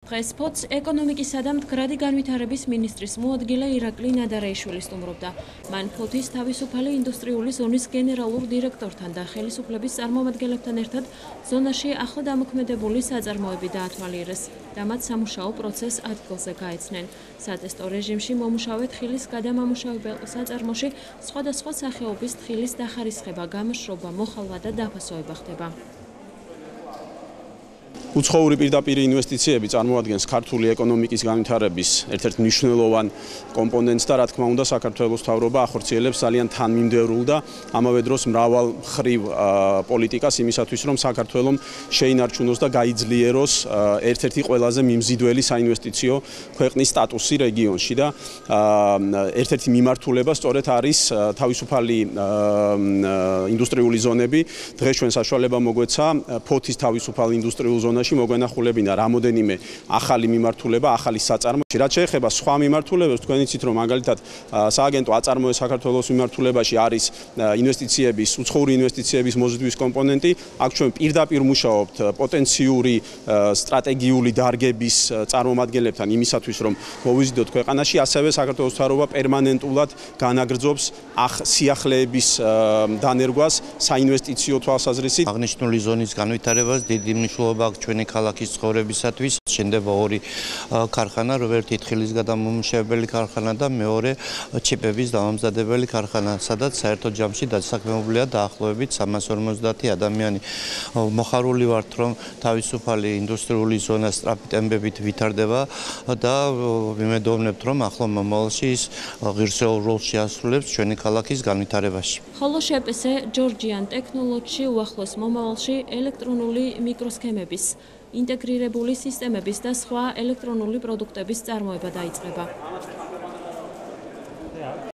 დღეს ფოთს ეკონომიკისა და მდგრადი განვითარების მინისტრის მოადგილე ირაკლი ნადარეიშვილი სტუმრობდა. მან ფოთის თავისუფალი ინდუსტრიული ზონის გენერალურ დირექტორთან და ხელისუფლების წარმომადგენლებთან ერთად ზონაში ახლად ამოქმედებული საწარმოები დაათვალიერეს და მათ სამუშაო პროცესს ადგილზე გაეცნენ. სატესტო რეჟიმში მომუშავე თხილის გადამამუშავებელ საწარმოში სხვადასხვა სახეობის თხილის დახარისხება, გამოშრობა, მოხალვა და დაფასოება ხდება. უცხოური პირდაპირ ინვესტიციები წარმოადგენს ქართული ეკონომიკის განვითარების ერთ-ერთ მნიშვნელოვან კომპონენტს და რა თქმა უნდა საქართველოს მთავრობა ახორციელებს ძალიან თანმიმდევრულ და ამავე დროს მრავალმხრივ პოლიტიკას იმისათვის რომ საქართველოს შეინარჩუნოს და გაიძლიეროს ერთ-ერთი ყველაზე მიმზიდველი საინვესტიციო ქვეყნის სტატუსი რეგიონში და ერთ-ერთი მიმართულება სწორედ არის თავისუფალი ინდუსტრიული ზონები. დღეს ჩვენ საშუალება მოგვეცა ფოთის თავისუფალ ინდუსტრიულ ზონაში მოგვენახულებინა რამოდენიმე ახალი მიმართულება, ახალი საწარმო. რაც შეეხება სხვა მიმართულებებს, თქვენ იცით რომ მაგალითად სააგენტო აწარმოე საქართველოს მიმართულებაში არის ინვესტიციების, უცხოური ინვესტიციების მოზიდვის კომპონენტი. აქ ჩვენ პირდაპირ მუშაობთ პოტენციური სტრატეგიული დარგების წარმომადგენლებთან იმისათვის რომ მოვიზიდოთ ქვეყანაში, ასევე საქართველოს მთავრობა პერმანენტულად განაგრძობს სიახლეების დანერგვას საინვესტიციო თვალსაზრისით. აღნიშნული ზონის განვითარებას დიდი მნიშვნელობა აქვს ჩვენი ქალაქის ცხოვრებისათვის. შენდება ორი ქარხანა, ერთი თხილის გადამამუშავებელი ქარხანა და მეორე ჩიპების დამამზადებელი ქარხანა, სადაც საერთო ჯამში დასაქმებულია დაახლოებით 350 ადამიანი. მოხარული ვართ, რომ თავისუფალი ინდუსტრიული ზონა სწრაფი ტემპებით ვითარდება და ვიმედოვნებთ, რომ ახლო მომავალში ის ღირსეულ როლს შეასრულებს ჩვენი ქალაქის განვითარებაში. ხოლო შეპესე ჯორჯიან ტექნოლოგიში უახლოს მომავალში ელექტრონული მიკროსქემების, ინტეგრირებული სისტემების და სხვა ელექტრონული პროდუქტების წარმოება დაიწყება.